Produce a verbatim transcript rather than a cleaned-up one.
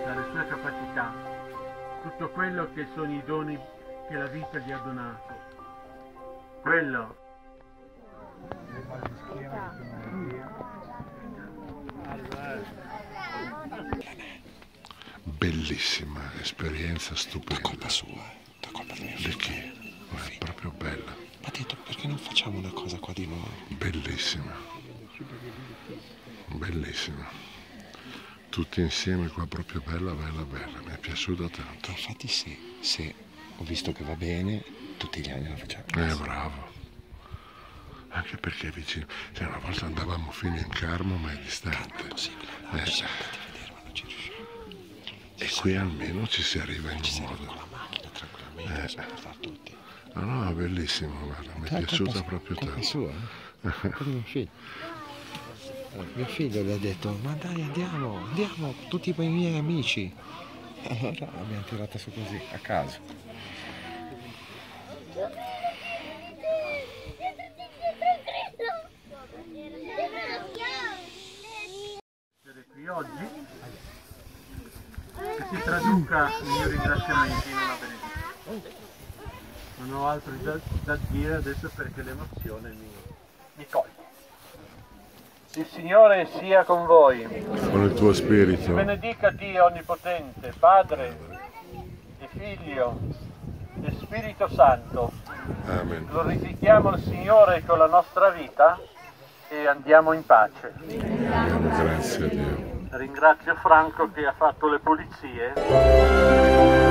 dalle sue capacità, tutto quello che sono i doni che la vita gli ha donato. Quello. Bellissima esperienza, stupenda. Da colpa sua, da colpa di mio figlio. Perché? Ma è proprio bella. Ha detto, perché non facciamo una cosa qua di noi? Bellissima. Bellissima. Tutti insieme qua, proprio bella, bella, bella. Mi è piaciuta tanto. Infatti se, se ho visto che va bene, tutti gli anni la facciamo. Eh, bravo. Anche perché è vicino. Cioè, una volta andavamo fino in Carmo, ma è distante. È impossibile, no? Eh. Ci siamo andati a vedere, ma non ci riusciamo. E qui almeno ci si arriva in Ci si un arriva modo. con la macchina tranquillamente, Eh. si può fare tutti. No, no, è bellissimo, guarda, mi è piaciuta proprio colpa tanto. sua, eh? Colpa di mio figlio. Eh, mio figlio gli ha detto, ma dai andiamo, andiamo, tutti i miei amici. Allora l'abbiamo tirata su così, a caso. Essere qui oggi, che si traduca il mio ringraziamento in una benedizione. Non ho altro da, da dire adesso perché l'emozione mi, mi coglie. Il Signore sia con voi. Con il tuo spirito. Benedica Dio Onnipotente, Padre e Figlio e Spirito Santo. Amen. Glorifichiamo il Signore con la nostra vita e andiamo in pace. Diamo grazie a Dio. Ringrazio Franco che ha fatto le pulizie.